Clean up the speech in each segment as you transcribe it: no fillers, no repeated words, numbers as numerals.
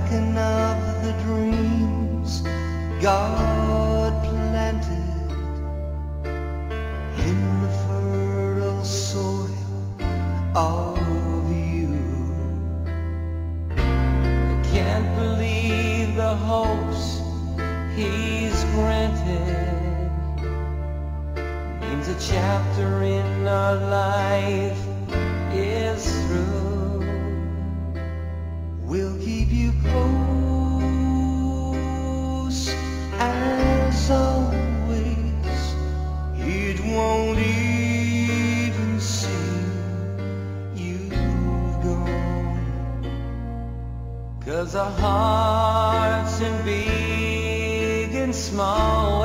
thinking of the dreams God planted in the fertile soil of you. I can't believe the hopes He's granted. Means a chapter in our life is through. We'll keep you close as always. It won't even seem you've gone. 'Cause our hearts in big and small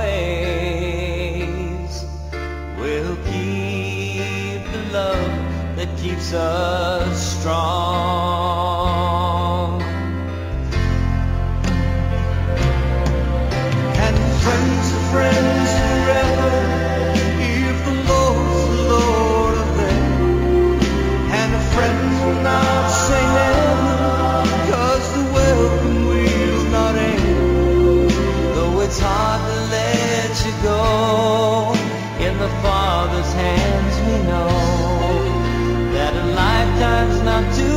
ways will keep the love that keeps us strong. And friends are friends forever if the Lord's the Lord of them. And a friend will not say never, 'cause the welcome will's not end. Though it's hard to let you go, in the Father's hands we know that a lifetime's not too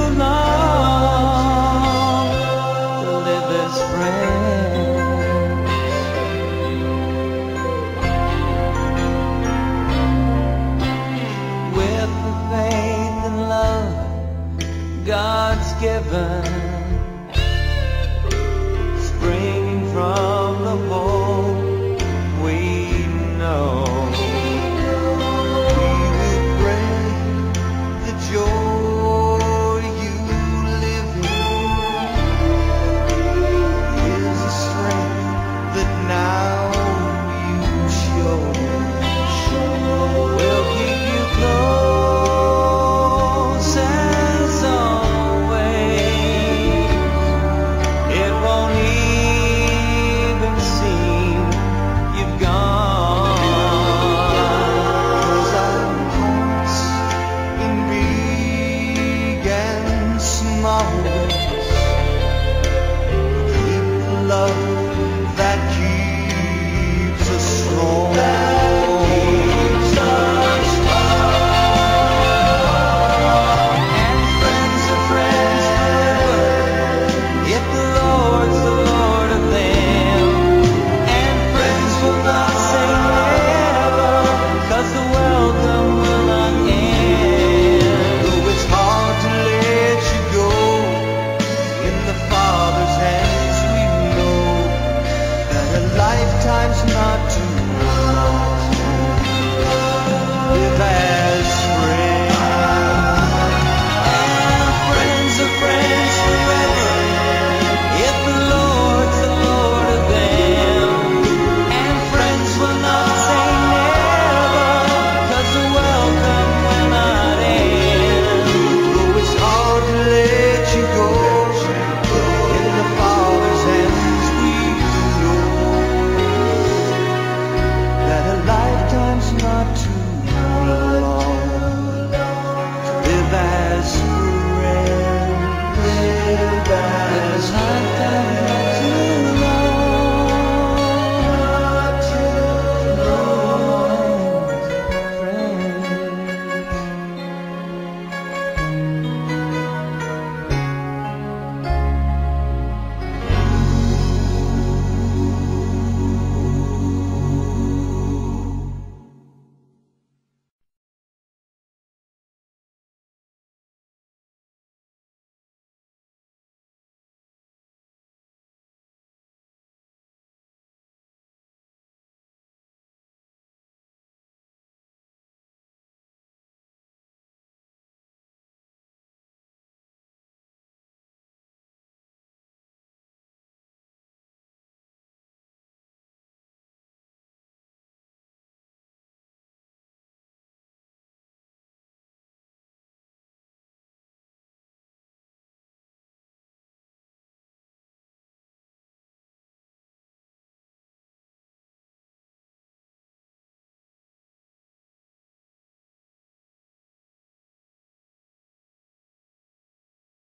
long to live as friends. With the faith and love God's given, springing from the hope we know, We will pray the joy you live in is the strength that now you show. we'll keep you close as always. It won't even seem you've gone. 'Cause our hearts in big and small